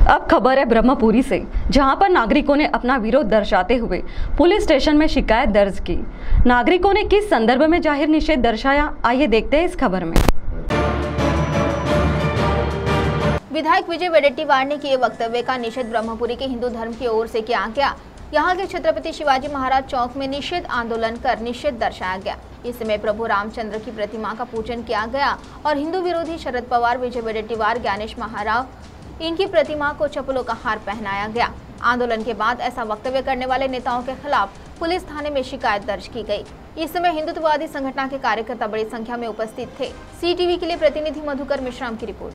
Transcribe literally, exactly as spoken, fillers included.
अब खबर है ब्रह्मपुरी से, जहां पर नागरिकों ने अपना विरोध दर्शाते हुए पुलिस स्टेशन में शिकायत दर्ज की। नागरिकों ने किस संदर्भ में जाहिर निषेध दर्शाया, आइए देखते हैं इस खबर में। विधायक विजय वडेट्टीवार ने किए वक्तव्य का निषेध ब्रह्मपुरी के हिंदू धर्म की ओर से किया गया। यहाँ के छत्रपति शिवाजी महाराज चौक में निषेध आंदोलन कर निषेध दर्शाया गया। इस समय प्रभु रामचंद्र की प्रतिमा का पूजन किया गया और हिंदू विरोधी शरद पवार, विजय वडेट्टीवार, ज्ञानेश महाराव इनकी प्रतिमा को चप्पलों का हार पहनाया गया। आंदोलन के बाद ऐसा वक्तव्य करने वाले नेताओं के खिलाफ पुलिस थाने में शिकायत दर्ज की गई। इस समय हिंदुत्ववादी संगठन के कार्यकर्ता बड़ी संख्या में उपस्थित थे। सी टीवी के लिए प्रतिनिधि मधुकर मिश्राम की रिपोर्ट।